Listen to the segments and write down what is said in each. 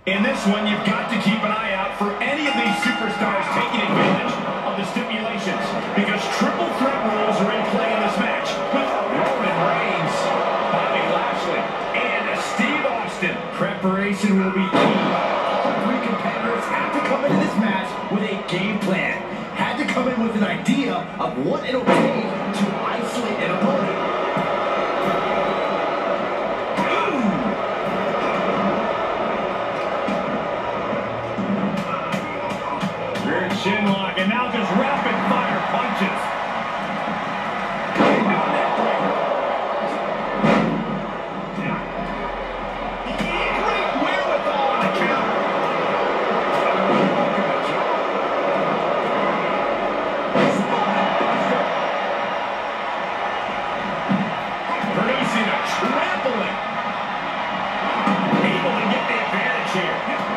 In this one, you've got to keep an eye out for any of these superstars taking advantage of the stipulations, because triple threat rules are in play in this match with Roman Reigns, Bobby Lashley, and Steve Austin. Preparation will be key. All three competitors have to come into this match with a game plan. Had to come in with an idea of what it'll take to isolate an opponent. Chin lock, and now just rapid fire punches. Great wherewithal on the counter. Producing a trampling. Able to get the advantage here.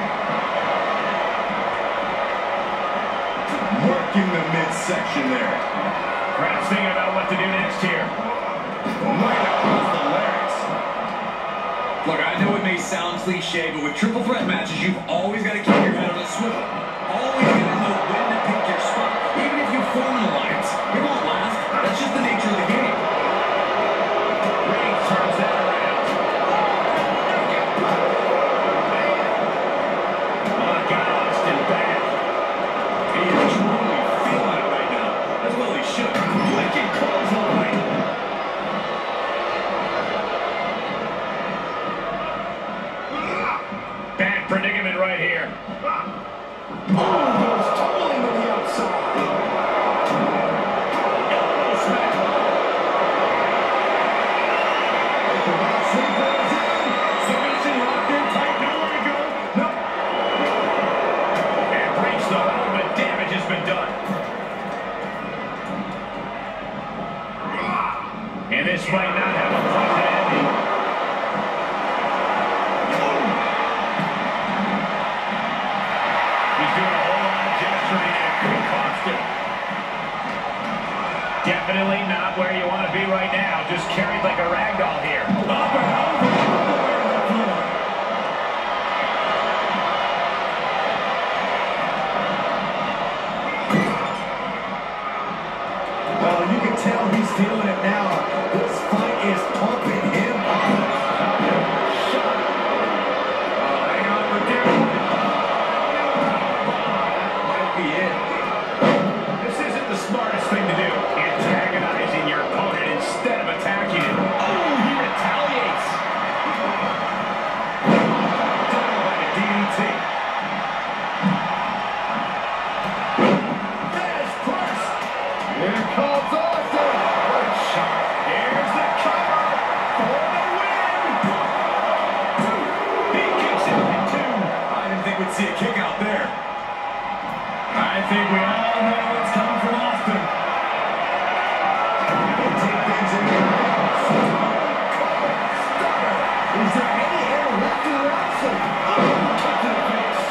Working the midsection there. Perhaps thinking about what to do next here. Right across the larynx. Look, I know it may sound cliche, but with triple threat matches, you've always got to keep your head on a swivel. Always got to know when to pick your spot. Even if you form an alliance, it won't last. That's just the nature of the game. Reigns turns that around. Oh, got Austin back. He is truly feeling it right now. As well he should. Wicked clothesline. Bad predicament right here. Oh, goes tumbling to the outside. Elbow smack. Submission locked in tight. Nowhere to go. No. And breaks the hold, but damage has been done. And this might not have a pleasant ending. He's doing a whole lot of gesturing that could cost him. Definitely not where you want to be right now. Just carried like a rag doll here. Up and over. Well, you can tell he's feeling it now. This fight is pumping him up. Hang on for dear life. That might be it. This isn't the smartest thing to do. Antagonizing your opponent instead of attacking him. Oh, he retaliates. Down by a DDT. There's press. Here comes Austin. Great shot. Here's the cover for the win. He kicks it in two. I didn't think we'd see a kick out there. I think we all know what's coming from Austin. He'll take things in the hands. Is there any air left in Austin? Kick to the face.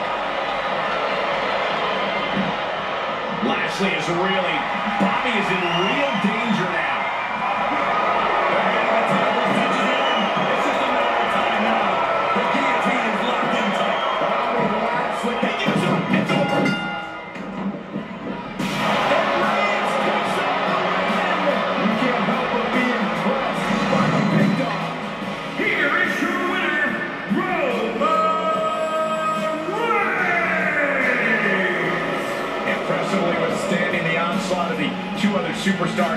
Lashley is really, Bobby is in real danger now. The head of the table touches in. It's just a matter of time now. The guillotine is locked in tight. Bobby Lashley, he gives up. It's over. And Reigns picks up the win. You can't help but be impressed by the big dog. Here is your winner, Roman Reigns. Impressively withstanding the onslaught of the two other superstars.